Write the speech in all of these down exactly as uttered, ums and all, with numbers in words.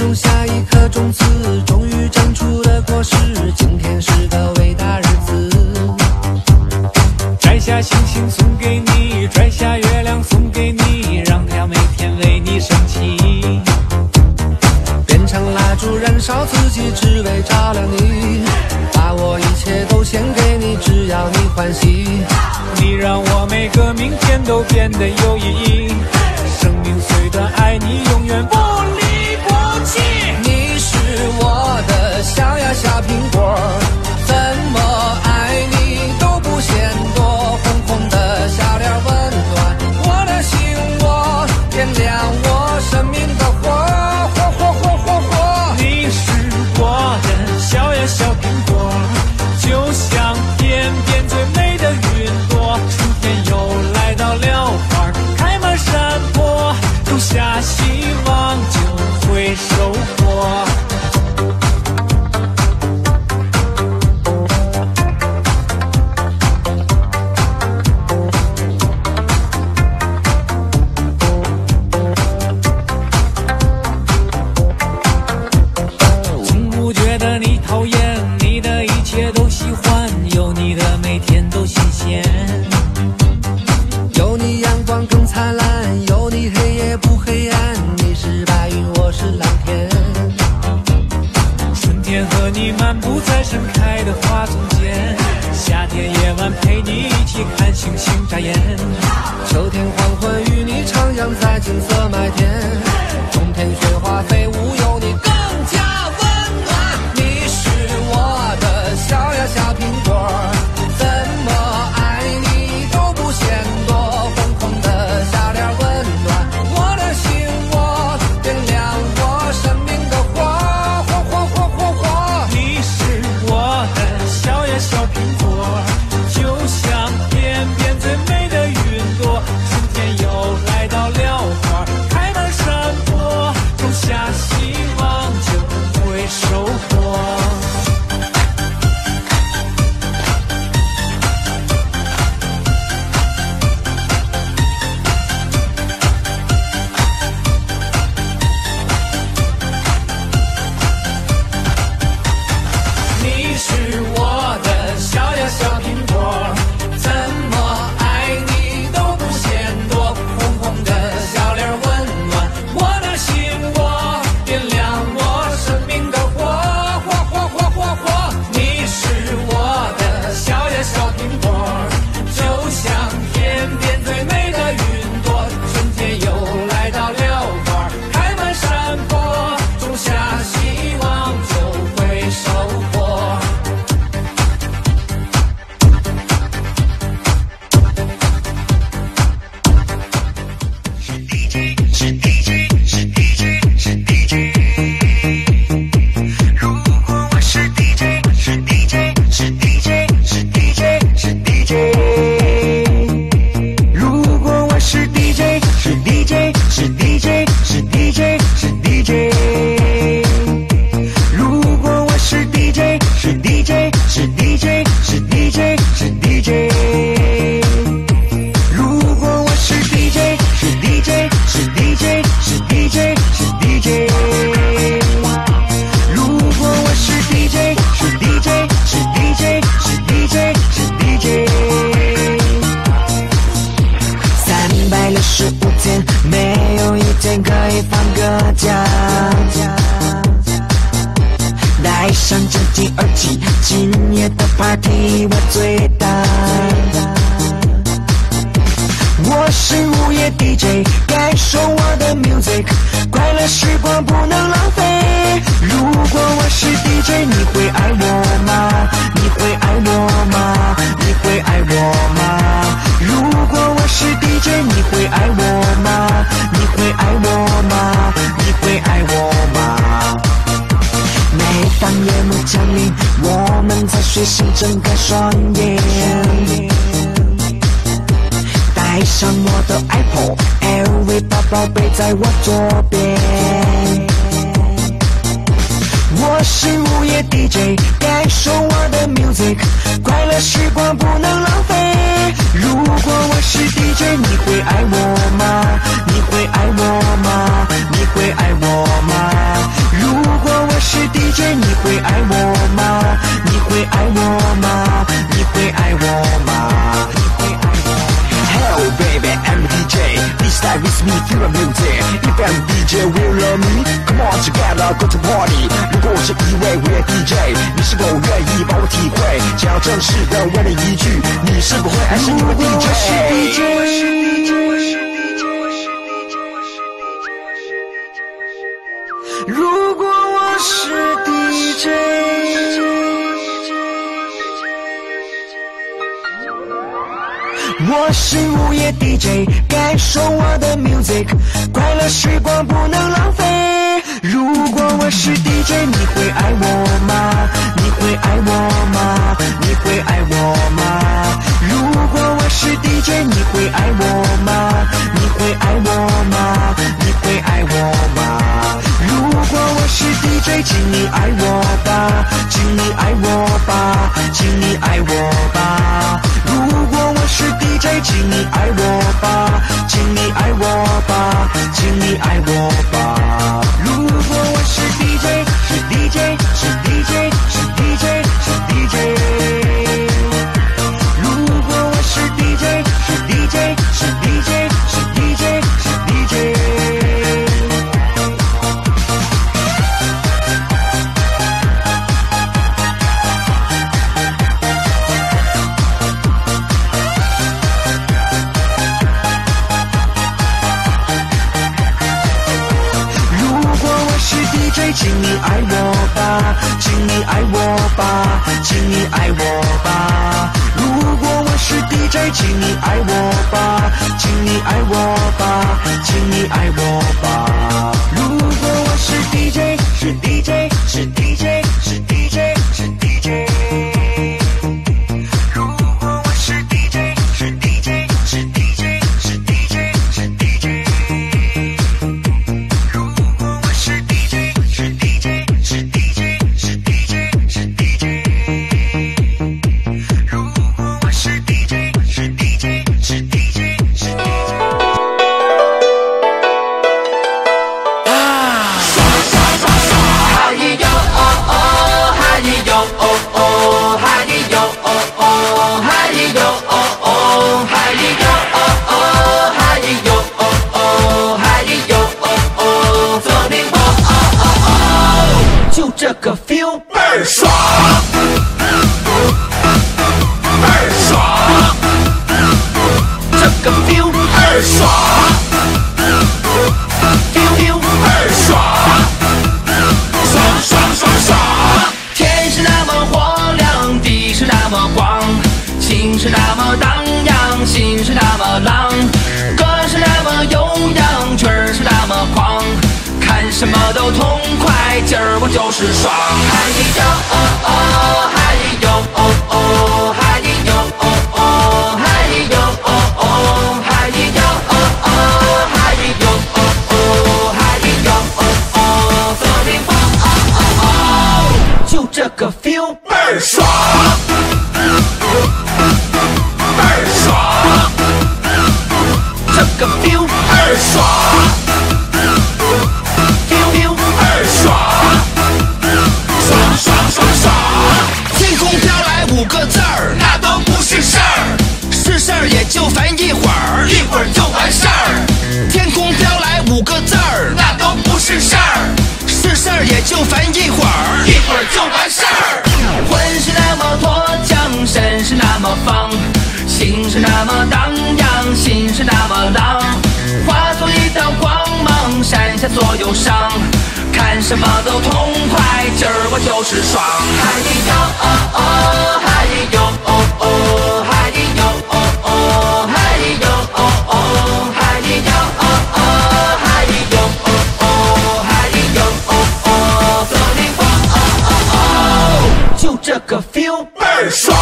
种下一颗种子，终于长出了果实。今天是个伟大日子， 摘下星星送给你，摘下月亮送给你，让太阳每天为你升起。 变成蜡烛燃烧自己，只为照亮你。把我一切都献给你，只要你欢喜。 你让我每个明天都变得有意义。生命虽短，爱你永远不离不弃。 你是我的小呀小苹果，怎么爱你都不嫌多。红红的小脸温暖我的心窝，点亮我生命的火，火火火火火。 你是我的小呀小苹果，就像天边最美的云朵。春天又来到了，花开满山坡，种下希望就会收获。从不觉得你讨厌，你的一切都喜欢，有你的每天都新鲜。 有你阳光更灿烂，有你黑夜不黑暗。你是白云，我是蓝天。 春天和你漫步在盛开的花丛间，夏天夜晚陪你一起看星星眨眼。 秋天黄昏与你徜徉在金色麦田，冬天雪花飞舞有你更加温暖。你是我的小呀小苹果，怎么爱你都不嫌多。红红的小脸温暖我的心窝，点亮我生命的火，火火火火火。 你是我的小呀小苹果，就像天边最美的云朵。春天又来到了，花开满山坡，种下希望就会收获。你是我的小呀小苹果， 怎么爱你都不嫌多。红红的小脸温暖我的心窝，点亮我生命的火，火火火火火。你是我的小呀小苹果，就像天边最美的云朵。春天又来到了，花开满山坡，种下希望就会收获。没有一天可以放个假，带上监听耳机，今夜的 party 我最大。我是午夜 D J， 感受我的 music， 快乐时光不能浪费。如果我是 D J， 你会爱我吗？你会爱我吗？你会爱我吗？如果我是 D J， 你会爱我吗？你会爱我吗？你会爱我吗？每当夜幕降临，我们在睡醒睁开双眼，带上我的 Apple，L V 八宝贝在我左边。我是午夜 D J， 感受我的 music， 快乐时光不能浪费。如果我是 D J， 你会爱我吗？你会爱我吗？你会爱我吗？ 姐 will love me。Come on together go to party。如果我是一位午夜 D J， 你是否愿意帮我体会？只要正式的问了一句，你是否会爱上一位 D J？ 如果我是 D J， 我是午夜 D J， 感受我的 music， 快乐时光不能浪费。如果我是 D J， 你会爱我吗？你会爱我吗？你会爱我吗？如果我是 D J， 你会爱我吗？你会爱我吗？你会爱我吗？如果我是 D J， 请你爱我吧，请你爱我吧，请你爱我吧。如果我是 D J， 请你爱我吧，请你爱我吧，请你爱我吧。如果我是 D J， 是 D J， 是 D J， 是 D J， 是 D J。如果我是 D J， 是 D J， 是 D J， 是 D J， 是 D J。请你爱我吧，请你爱我吧，请你爱我吧。如果我是 D J， 请你爱我吧，请你爱我吧，请你爱我吧。如果我是 D J， 是 D J， 是 D J， 是 D J， 是 D J。如果我是 D J， 是 D J， 是 D J， 是 D J， 是 D J。如果我是 D J， 是 D J， 是 D J， 是 D J， 是 D J。如果我是 D J， 是 D J， 是 D J， 是 D J。啊！ 爽爽爽爽！嗨哟哦哦，嗨哟哦哦，嗨哟哦哦，嗨哟哦哦，嗨哟哦哦，嗨哟哦哦，嗨哟哦哦，左邻右哦哦哦，就这个 feel 倍儿爽，倍儿爽，这个 feel 倍儿爽 ，feel feel 倍儿爽，爽爽爽爽。天是那么火亮，地是那么广，情是那么荡漾，心是那么浪，歌是那么悠扬，曲儿是那么狂，看什么都痛快，今儿我就是爽。嗨哟哦哦，嗨哟哦哦，嗨哟哦哦，嗨哟哦哦，嗨哟哦哦，嗨哟哦哦，嗨哟哦哦，左邻右哦哦哦，就这个 feel 倍儿爽，倍儿爽，这个 feel 倍儿爽。feel feel 倍儿爽，爽爽爽爽！天空飘来五个字儿，那都不是事儿，是事儿也就烦一会儿，一会儿就完事儿。天空飘来五个字儿，那都不是事儿，是事儿也就烦一会儿，一会儿就完事儿。魂是那么脱缰，身是那么放，心是那么荡漾，心是那么浪，化作一道光芒，闪下所有伤，看什么都痛快，今儿我就是爽。嗨哟哦哦，嗨哟哦哦，嗨哟哦哦，嗨哟哦哦，嗨哟哦哦，嗨哟哦哦，嗨哟哦哦，左邻右哦哦哦，就这个 feel 倍儿爽，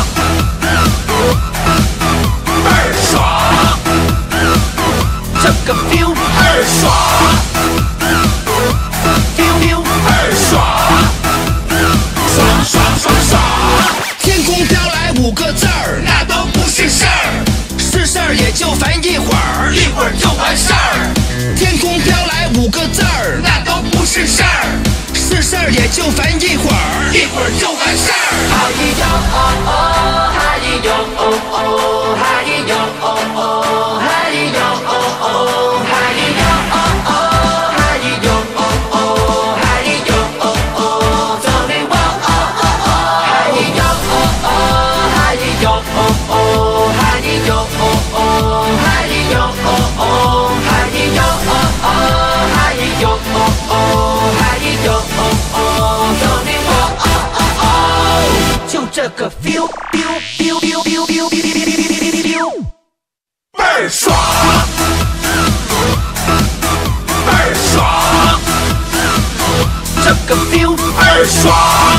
倍儿爽，这个 feel 倍儿爽。feel feel 倍儿爽，爽爽爽爽！天空飘来五个字儿，那都不是事儿，是事儿也就烦一会儿，一会儿就完事儿。天空飘来五个字儿，那都不是事儿，是事儿也就烦一会儿，一会儿就完事儿。嗨哟哦哦，嗨哟哦哦，嗨哟哦哦，嗨哟哦哦，嗨哟哦哦。 这个 feel feel feel feel feel feel feel feel 倍儿爽，倍儿爽， 这个 feel 倍儿爽。